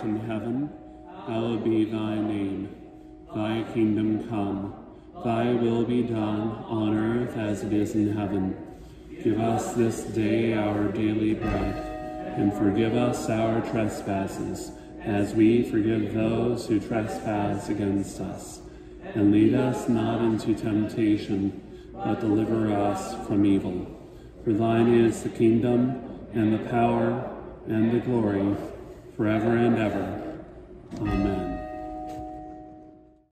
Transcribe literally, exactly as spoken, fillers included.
art in heaven, hallowed be thy name. Thy kingdom come, thy will be done on earth as it is in heaven. Give us this day our daily bread, and forgive us our trespasses, as we forgive those who trespass against us. And lead us not into temptation, but deliver us from evil. For thine is the kingdom, and the power, and the glory, forever and ever. Amen.